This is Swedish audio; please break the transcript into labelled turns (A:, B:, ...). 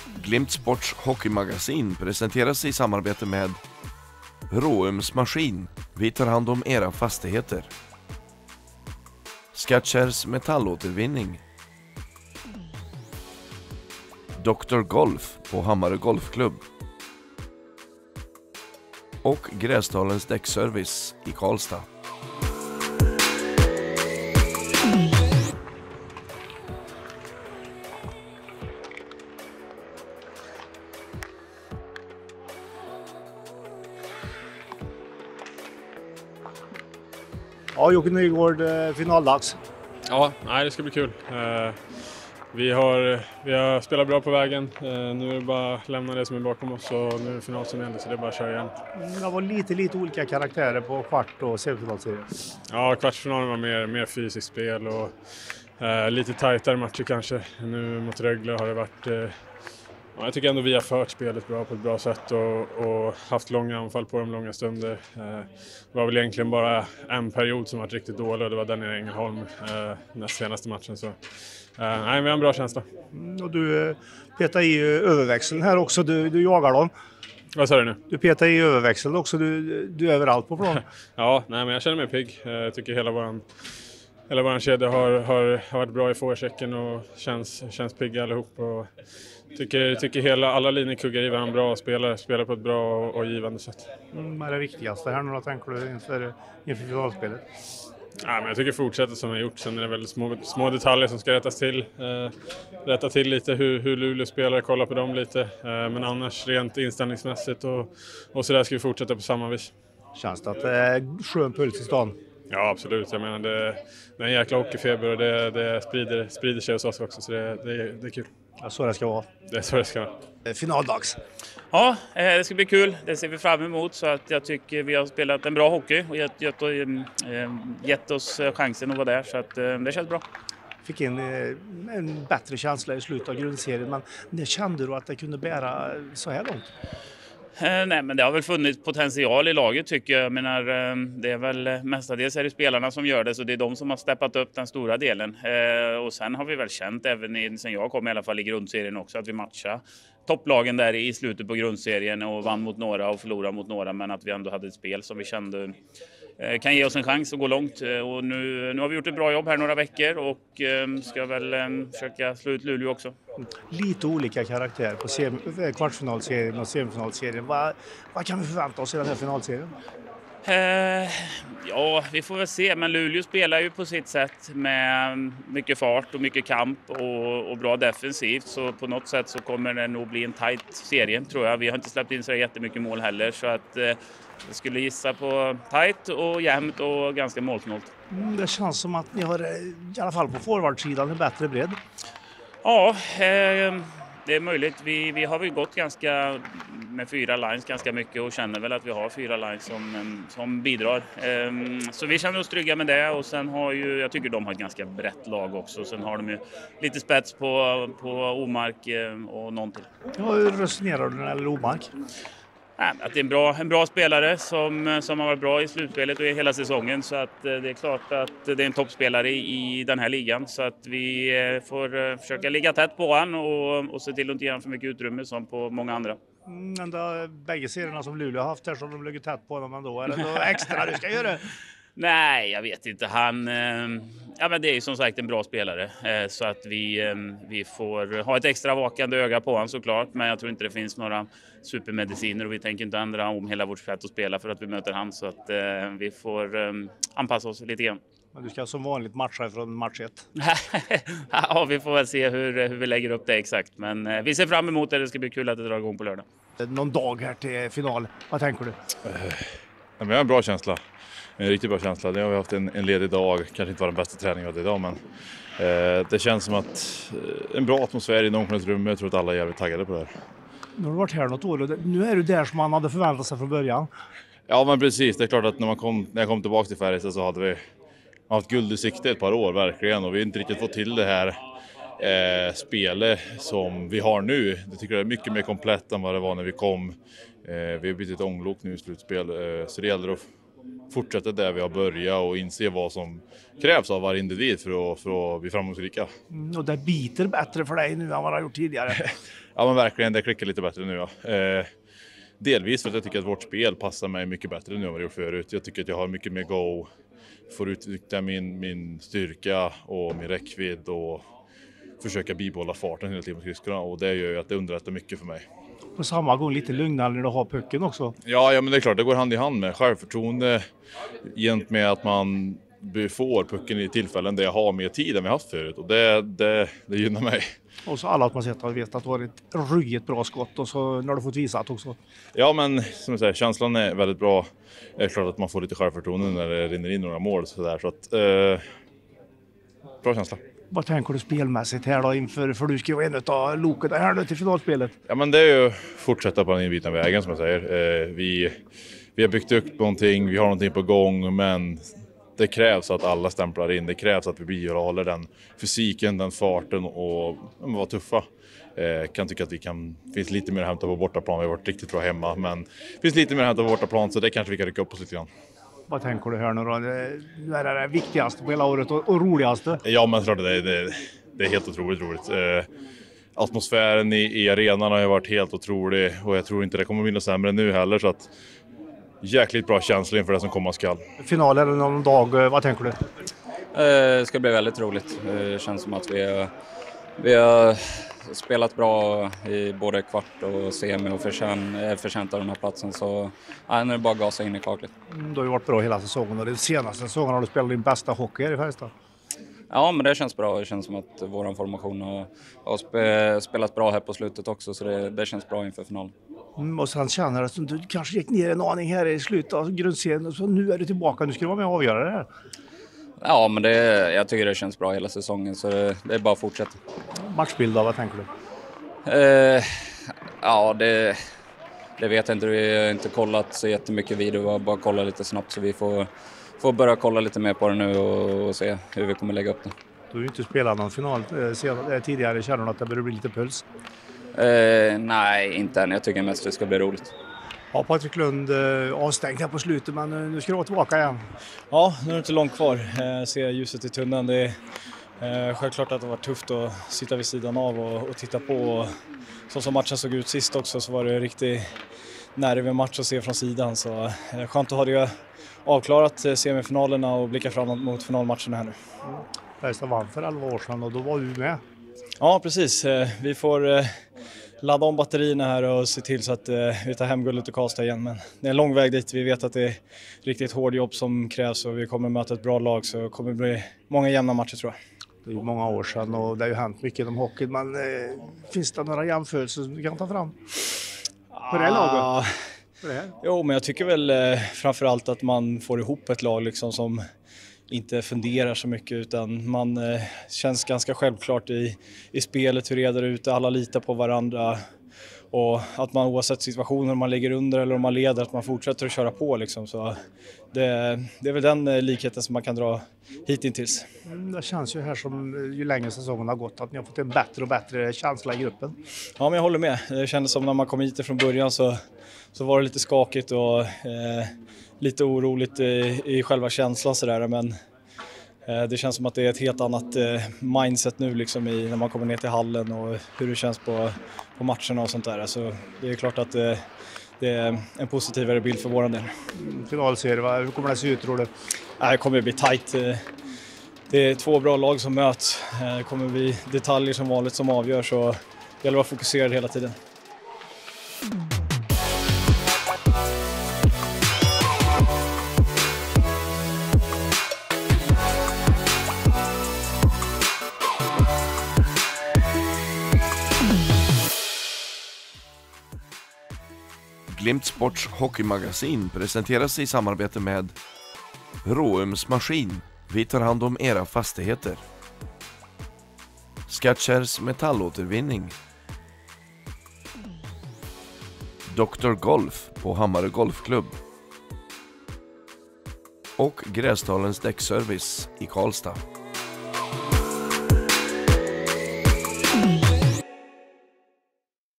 A: Glimt Sports hockeymagasin presenteras i samarbete med Råums Maskin. Vi tar hand om era fastigheter. Skatchers metallåtervinning. Dr. Golf på Hammarö Golfklubb. Och Grästalens däckservice i Karlstad.
B: Ja, Jocke Nygård, finaldags.
C: Ja, det ska bli kul. Vi har spelat bra på vägen. Nu är det bara att lämna det som är bakom oss och nu är det final som gäller, så det är bara att köra igen.
B: Det var lite olika karaktärer på kvart- och semifinalserien.
C: Ja, kvartsfinalen var mer fysiskt spel och lite tajtare matcher kanske. Nu mot Rögle har det varit... jag tycker ändå vi har fört spelet bra på ett bra sätt och haft långa anfall på de långa stunder. Det var väl egentligen bara en period som var riktigt dålig och det var den i Ängelholm näst senaste matchen. Så vi har en bra känsla.
B: Och du petar i överväxeln här också, du jagar dem.
C: Vad sa du nu?
B: Du petar i överväxeln också, du är överallt på plan.
C: Ja, men jag känner mig pigg. Jag tycker hela våran kedja har varit bra i forechecken och känns pigga allihop. Och tycker alla linjer kuggar i varandra bra och spelar på ett bra och givande sätt.
B: Vad är det viktigaste här nu då, tänker du inför finalspelet?
C: Men jag tycker fortsätta som jag gjort. Sen är det väldigt små detaljer som ska rättas till. Rätta till lite hur Luleå spelar, kolla på dem lite. Men annars rent inställningsmässigt och så där ska vi fortsätta på samma vis.
B: Känns det att det är skön puls i stan?
C: Ja, absolut. Jag menar, det är en jäkla hockeyfeber och det sprider sig hos oss också, så det är kul.
B: Ja, så det ska vara.
C: Det är så det ska vara.
B: Finaldags.
D: Ja, det ska bli kul. Det ser vi fram emot, så att jag tycker vi har spelat en bra hockey och gett oss chansen att vara där, så att det känns bra.
B: Fick in en bättre känsla i slutet av grundserien, men när kände du att det kunde bära så här långt?
D: Nej, men det har väl funnits potential i laget, tycker jag. Jag menar, det är väl mestadels är det spelarna som gör det, så det är de som har steppat upp den stora delen. Och sen har vi väl känt, även sen jag kom i alla fall i grundserien också, att vi matchar topplagen där i slutet på grundserien och vann mot några och förlorade mot några, men att vi ändå hade ett spel som vi kände kan ge oss en chans att gå långt. Och nu har vi gjort ett bra jobb här några veckor och ska väl försöka slå ut Luleå också.
B: Lite olika karaktär på kvartsfinalserien och semifinalserien. Vad kan vi förvänta oss i den här finalserien?
D: Ja, vi får väl se. Men Luleå spelar ju på sitt sätt med mycket fart och mycket kamp och bra defensivt. Så på något sätt så kommer det nog bli en tight serie, tror jag. Vi har inte släppt in så jättemycket mål heller. Så att jag skulle gissa på tight och jämnt och ganska målsnålt.
B: Det känns som att ni har, i alla fall på forwardsidan, en bättre bredd.
D: Ja, det är möjligt. Vi har väl gått med 4 lines ganska mycket och känner väl att vi har 4 lines som bidrar. Så vi känner oss trygga med det, och sen jag tycker de har ett ganska brett lag också. Sen har de ju lite spets på Omark och någon till.
B: Ja, hur resonerar du när det gäller Omark?
D: Att det är en bra spelare som har varit bra i slutspelet och i hela säsongen, så att det är klart att det är en toppspelare i den här ligan, så att vi får försöka ligga tätt på han och se till att inte ge han för mycket utrymme som på många andra.
B: Ändå bägge serierna som Luleå har haft här, som de ligger tätt på honom ändå. Är det något extra du ska göra?
D: Nej, jag vet inte. Men det är ju som sagt en bra spelare, så att vi får ha ett extra vakande öga på honom såklart, men jag tror inte det finns några supermediciner och vi tänker inte ändra om hela vårt sätt att spela för att vi möter han, så att vi får anpassa oss lite grann.
B: Men du ska som vanligt matcha från match 1.
D: Ja, vi får väl se hur vi lägger upp det exakt, men vi ser fram emot det. Det ska bli kul att det drar igång på lördag.
B: Någon dag här till final, vad tänker du?
E: Jag har en bra känsla. En riktigt bra känsla. Det har vi haft en ledig dag. Kanske inte var den bästa träningen idag, men det känns som att en bra atmosfär i omklädningsrummet. Jag tror att alla är jävligt taggade på det här.
B: Nu har du varit här något år och nu är du där som man hade förväntat sig från början.
E: Ja, men precis. Det är klart att när jag kom tillbaka till Färjestad så hade vi haft guld i sikte ett par år verkligen, och vi har inte riktigt fått till det här spelet som vi har nu. Det tycker jag är mycket mer komplett än vad det var när vi kom. Vi har bytt ett ånglok nu i slutspel, så det gäller att fortsätta där vi har börjat och inse vad som krävs av varje individ för att bli framgångsrika.
B: Och det biter bättre för dig nu än vad det har gjort tidigare.
E: Ja men verkligen, det klickar lite bättre nu ja. Delvis för att jag tycker att vårt spel passar mig mycket bättre nu än vad det gjort förut. Jag tycker att jag har mycket mer go, får utnyttja min styrka och min räckvidd och försöka bibehålla farten hela tiden på skridskorna, och det gör ju att det underlättar mycket för mig.
B: På samma gång lite lugnare när du har pucken också.
E: Ja men det är klart, det går hand i hand med självförtroende jämt med att man får pucken i tillfällen där jag har mer tid än vi haft förut, och det gynnar mig.
B: Och så alla att man sett och vet att det var ett ruggigt bra skott, och så när du fått visat också.
E: Ja men som jag säger, känslan är väldigt bra. Det är klart att man får lite självförtroende när det rinner in några mål så att bra känsla.
B: Vad tänker du spelmässigt här då inför, för du ska ju en av loket här nu till finalspelet?
E: Ja men det är ju fortsätta på den inbitna vägen som jag säger. Vi har byggt upp någonting, vi har någonting på gång, men det krävs att alla stämplar in. Det krävs att vi bibehåller den fysiken, den farten och vara tuffa. Kan tycka att finns lite mer att hämta på bortaplan. Vi har varit riktigt bra hemma, men finns lite mer att hämta på bortaplan, så det kanske vi kan rycka upp oss lite grann. Vad
B: tänker du här nu då? Det är det viktigaste på hela året och roligaste?
E: Ja men klart det är helt otroligt roligt. Atmosfären i arenan har ju varit helt otrolig, och jag tror inte det kommer bli något sämre nu heller, så att jäkligt bra känsla inför det som komma skall.
B: Finalen eller någon dag, vad tänker du?
F: Det ska bli väldigt roligt. Det känns som att vi har spelat bra i både kvart och semi och förtjänt av den här platsen, så nu är det bara att gasa in i kaklet.
B: Du har ju varit bra hela säsongen, och den senaste säsongen har du spelat din bästa hockey här i Färjestad.
F: Ja, men det känns bra. Det känns som att vår formation har spelat bra här på slutet också, så det känns bra inför finalen.
B: Och sen känner du att du kanske gick ner en aning här i slutet av grundserien, och så nu är du tillbaka, nu ska du vara med och avgöra det här. Ja,
F: men jag tycker det känns bra hela säsongen, så det är bara att fortsätta.
B: Matchbild då, vad tänker du?
F: Ja, det vet jag inte. Vi har inte kollat så jättemycket video, vi har bara kollat lite snabbt, så vi får börja kolla lite mer på det nu och se hur vi kommer lägga upp det.
B: Du har ju inte spelat någon final tidigare, känner du att det börjar bli lite puls?
F: Nej, inte än. Jag tycker mest det ska bli roligt.
B: Ja, Patrik Lund avstängt här på slutet, men nu ska du vara tillbaka igen.
G: Ja, nu är det inte långt kvar. Ser ljuset i tunneln. Det är självklart att det var tufft att sitta vid sidan av och titta på. Och så som matchen såg ut sist också, så var det riktigt nervig match att se från sidan. Så skönt att ha det avklarat semifinalerna och blicka framåt mot finalmatcherna här nu.
B: Färjestad vann för 11 år sedan och då var du med.
G: Ja, precis. Vi får ladda om batterierna här och se till så att vi tar hem guldet och Karlstad igen. Men det är en lång väg dit. Vi vet att det är riktigt hård jobb som krävs, och vi kommer möta ett bra lag, så det kommer bli många jämna matcher, tror jag.
B: Det är ju många år sedan och det har ju hänt mycket inom hockeyn, men finns det några jämförelser som du kan ta fram på det här laget?
G: Jo, men jag tycker väl framförallt att man får ihop ett lag liksom som inte funderar så mycket, utan man känns ganska självklart i spelet, hur reder ut, alla litar på varandra, och att man oavsett situationer, om man ligger under eller om man leder, att man fortsätter att köra på liksom. Så det är väl den likheten som man kan dra hittills.
B: Det känns ju här som ju längre säsongen har gått att ni har fått en bättre och bättre känsla i gruppen.
G: Ja, men jag håller med. Det kändes som när man kom hit från början så var det lite skakigt och lite oroligt i själva känslan sådär, men det känns som att det är ett helt annat mindset nu liksom när man kommer ner till hallen och hur det känns på matcherna och sånt där. Så det är klart att det är en positivare bild för våran del.
B: Finalserie, hur kommer det se ut, tror du?
G: Det kommer bli tajt. Det är två bra lag som möts. Det kommer bli detaljer som vanligt som avgör, så det gäller att vara fokuserad hela tiden.
A: Glimt Sports hockeymagasin presenteras i samarbete med Råums Maskin. Vi tar hand om era fastigheter. Skatchers metallåtervinning. Dr. Golf på Hammarö Golfklubb. Och Grästalens däckservice i Karlstad.